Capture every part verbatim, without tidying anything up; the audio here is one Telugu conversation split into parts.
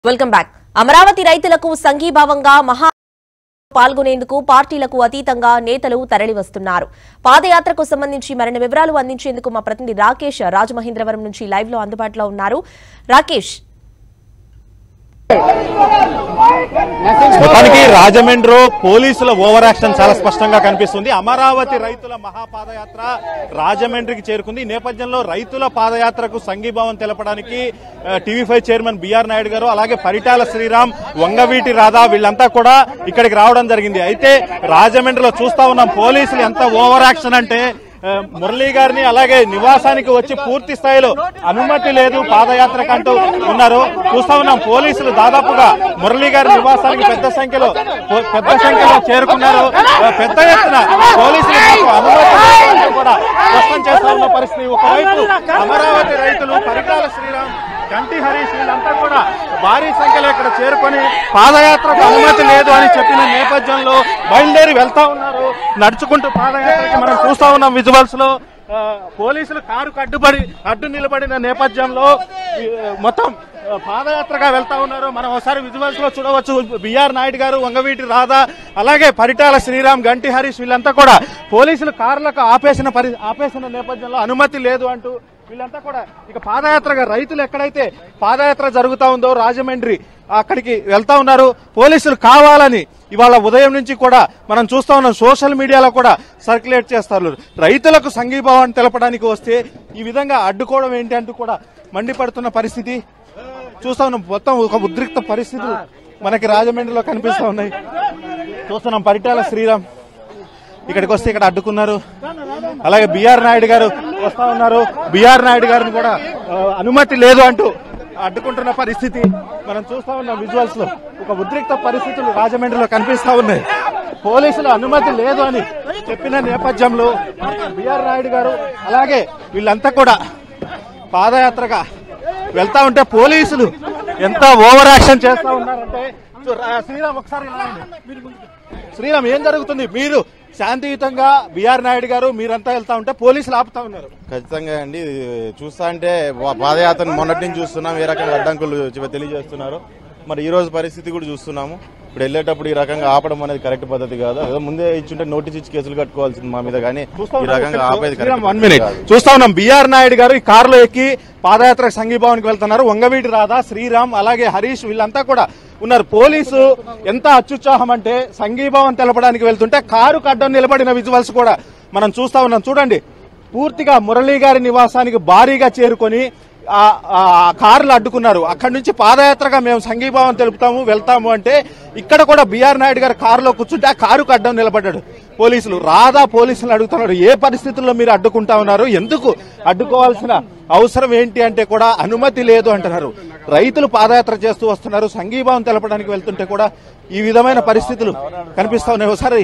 Welcome back. అమరావతి రైతులకు సంఘీభావంగా మహా పాల్గొనేందుకు పార్టీలకు అతీతంగా నేతలు తరలివస్తున్నారు. పాదయాత్రకు సంబంధించి మరిన్ని వివరాలు అందించేందుకు మా ప్రతినిధి రాకేష్ రాజమహేంద్రవరం నుంచి లైవ్ లో అందుబాటులో ఉన్నారు. రాకేష్, మొత్తానికి రాజమండ్రి పోలీసుల ఓవర్ యాక్షన్ చాలా స్పష్టంగా కనిపిస్తుంది. అమరావతి రైతుల మహాపాదయాత్ర రాజమండ్రికి చేరుకుంది. ఈ నేపథ్యంలో రైతుల పాదయాత్రకు సంఘీభావం తెలపడానికి TV five chairman BR Naidu garu, అలాగే పరిటాల శ్రీరామ్, వంగవీటి రాధా వీళ్ళంతా కూడా ఇక్కడికి రావడం జరిగింది. అయితే రాజమండ్రిలో చూస్తా ఉన్నాం పోలీసులు ఎంత ఓవర్ యాక్షన్ అంటే మురళీ గారిని అలాగే నివాసానికి వచ్చి పూర్తి స్థాయిలో అనుమతి లేదు పాదయాత్రకు అంటూ ఉన్నారు. చూస్తా ఉన్నాం పోలీసులు దాదాపుగా మురళీ గారి నివాసానికి పెద్ద సంఖ్యలో పెద్ద సంఖ్యలో చేరుకున్నారు. పెద్ద ఎత్తున పోలీసులు అనుమతి కూడా స్పష్టం చేస్తున్న పరిస్థితి. ఒకవైపు అమరావతి రైతులు, పరిటాల శ్రీరామ్, గంటి హరీష్ వీళ్ళంతా కూడా భారీ సంఖ్యలో ఇక్కడ చేరుకొని పాదయాత్రకు అనుమతి లేదు అని చెప్పిన నేపథ్యంలో బయలుదేరి వెళ్తా ఉన్నారు. నడుచుకుంటూ పాదయాత్రకి మనం చూస్తా ఉన్నాం విజువల్స్ లో. పోలీసులు కారుకు అడ్డుపడి అడ్డు నిలబడిన నేపథ్యంలో మొత్తం పాదయాత్రగా వెళ్తా ఉన్నారు. మనం ఒకసారి విజువల్స్ లో చూడవచ్చు. బిఆర్ నాయుడు గారు, వంగవీటి రాధా, అలాగే పరిటాల శ్రీరామ్, గంటి హరీష్ వీళ్ళంతా కూడా పోలీసులు కార్లకు ఆపేసిన పరి ఆపేసిన నేపథ్యంలో అనుమతి లేదు అంటూ వీళ్ళంతా కూడా ఇక పాదయాత్రగా రైతులు ఎక్కడైతే పాదయాత్ర జరుగుతా ఉందో రాజమండ్రి అక్కడికి వెళ్తా ఉన్నారు. పోలీసులు కావాలని ఇవాళ ఉదయం నుంచి కూడా మనం చూస్తా ఉన్నాం, సోషల్ మీడియాలో కూడా సర్క్యులేట్ చేస్తారు. రైతులకు సంఘీభావాన్ని తెలపడానికి వస్తే ఈ విధంగా అడ్డుకోవడం ఏంటి అంటూ కూడా మండిపడుతున్న పరిస్థితి చూస్తా ఉన్నాం. మొత్తం ఒక ఉద్రిక్త పరిస్థితులు మనకి రాజమండ్రిలో కనిపిస్తా ఉన్నాయి. చూస్తున్నాం పరిటాల శ్రీరామ్ ఇక్కడికి వస్తే ఇక్కడ అడ్డుకున్నారు. అలాగే బిఆర్ నాయుడు గారు వస్తా ఉన్నారు. బిఆర్ నాయుడు గారిని కూడా అనుమతి లేదు అంటూ అడ్డుకుంటున్న పరిస్థితి మనం చూస్తా ఉన్నాం విజువల్స్ లో. ఒక ఉద్రిక్త పరిస్థితులు రాజమండ్రిలో కనిపిస్తా ఉన్నాయి. పోలీసులు అనుమతి లేదు అని చెప్పిన నేపథ్యంలో బిఆర్ నాయుడు గారు అలాగే వీళ్ళంతా కూడా పాదయాత్రగా వెళ్తా ఉంటే పోలీసులు ఎంత ఓవర్ యాక్షన్ చేస్తా ఉన్నారంటే శ్రీరామ్ ఒకసారి శ్రీరామ్ ఏం జరుగుతుంది? మీరు శాంతియుతంగా బిఆర్ నాయుడు గారు మీరంతా వెళ్తా ఉంటే పోలీసులు ఆపుతా ఉన్నారు. ఖచ్చితంగా అండి, చూస్తా అంటే పాదయాత్రను మొన్నటి నుంచి చూస్తున్నాం, ఏ రకంగా అడ్డంకులు తెలియజేస్తున్నారు. మరి ఈ రోజు పరిస్థితి కూడా చూస్తున్నాము. ఇప్పుడు వెళ్ళేటప్పుడు ఈ రకంగా ఆపడం అనేది కరెక్ట్ పద్ధతి కాదు. ఏదో ముందే ఇచ్చుంటే నోటీస్ ఇచ్చి కేసులు కట్టుకోవాల్సింది మా మీద, కానీ ఈ రకంగా ఆపేది కరెక్ట్. చూస్తా ఉన్నాం బిఆర్ నాయుడు గారు ఈ కారులో ఎక్కి పాదయాత్ర సంఘీభావానికి వెళ్తున్నారు. వంగవీటి రాధా, శ్రీరామ్, అలాగే హరీష్ వీళ్ళంతా కూడా ఉన్నారు. పోలీసు ఎంత అత్యుత్సాహం అంటే సంఘీభావం తెలపడానికి వెళ్తుంటే కారుకు అడ్డం నిలబడిన విజువల్స్ కూడా మనం చూస్తా ఉన్నాం. చూడండి, పూర్తిగా మురళీ గారి నివాసానికి భారీగా చేరుకొని కార్లు అడ్డుకున్నారు. అక్కడి నుంచి పాదయాత్రగా మేము సంఘీభావం తెలుపుతాము వెళ్తాము అంటే ఇక్కడ కూడా బిఆర్ నాయుడు గారు కారులో కూర్చుంటే ఆ కారుకు అడ్డం నిలబడ్డాడు. పోలీసులు రాధా పోలీసులు అడుగుతున్నారు, ఏ పరిస్థితుల్లో మీరు అడ్డుకుంటా ఉన్నారు, ఎందుకు అడ్డుకోవాల్సిన అవసరం ఏంటి అంటే కూడా అనుమతి లేదు అంటున్నారు. రైతులు పాదయాత్ర చేస్తూ వస్తున్నారు, సంఘీభావం తెలపడానికి వెళ్తుంటే కూడా ఈ విధమైన పరిస్థితులు కనిపిస్తా ఉన్నాయి. ఒకసారి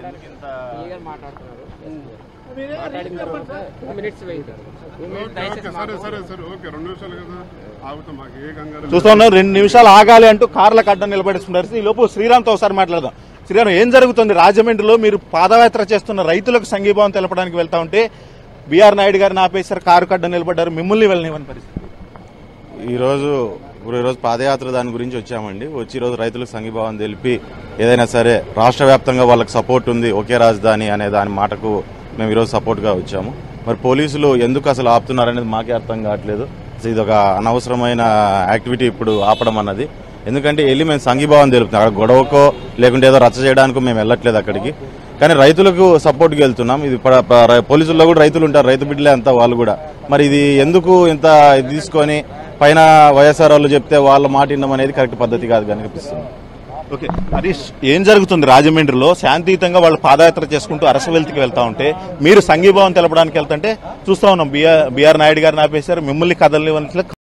చూస్తా ఉన్నాం, రెండు నిమిషాలు ఆగాలి అంటూ కార్లకు అడ్డం నిలబడిస్తున్నారు. ఈ లోపు శ్రీరామ్తో ఒకసారి మాట్లాడదాం. శ్రీరామ్, ఏం జరుగుతుంది రాజమండ్రిలో? మీరు పాదయాత్ర చేస్తున్న రైతులకు సంఘీభావం తెలపడానికి వెళ్తా ఉంటే బిఆర్ నాయుడు గారిని ఆపేశారు, కారు అడ్డం నిలబడ్డారు, మిమ్మల్ని వెళ్ళనివ్వని పరిస్థితి. ఈరోజు ఈరోజు పాదయాత్ర దాని గురించి వచ్చామండి. వచ్చి ఈరోజు రైతులకు సంఘీభావం తెలిపి ఏదైనా సరే రాష్ట్ర వ్యాప్తంగా వాళ్ళకి సపోర్ట్ ఉంది, ఒకే రాజధాని అనే దాని మాటకు మేము ఈరోజు సపోర్ట్గా వచ్చాము. మరి పోలీసులు ఎందుకు అసలు ఆపుతున్నారనేది మాకే అర్థం కావట్లేదు. ఇది ఒక అనవసరమైన యాక్టివిటీ ఇప్పుడు ఆపడం అన్నది. ఎందుకంటే వెళ్ళి మేము సంఘీభావం తెలుపుతున్నాం, అక్కడ గొడవకో లేకుంటే ఏదో రచ్చ చేయడానికో మేము వెళ్ళట్లేదు అక్కడికి, కానీ రైతులకు సపోర్ట్గా వెళ్తున్నాం. ఇది పోలీసుల్లో కూడా రైతులు ఉంటారు, రైతు బిడ్డలే అంతా వాళ్ళు కూడా. మరి ఇది ఎందుకు ఇంత తీసుకొని పైన వైఎస్ఆర్ వాళ్ళు చెప్తే వాళ్ళ మాట వినడం అనేది కరెక్ట్ పద్ధతి కాదు కనిపిస్తుంది. ఓకే హరీష్, ఏం జరుగుతుంది రాజమండ్రిలో? శాంతియుతంగా వాళ్ళు పాదయాత్ర చేసుకుంటూ అరసవెల్తికి వెళ్తా ఉంటే మీరు సంఘీభావం తెలపడానికి వెళ్తుంటే చూస్తా ఉన్నాం బిఆర్ బిఆర్ నాయుడు గారిని ఆపేశారు, మిమ్మల్ని కదలనివ్వని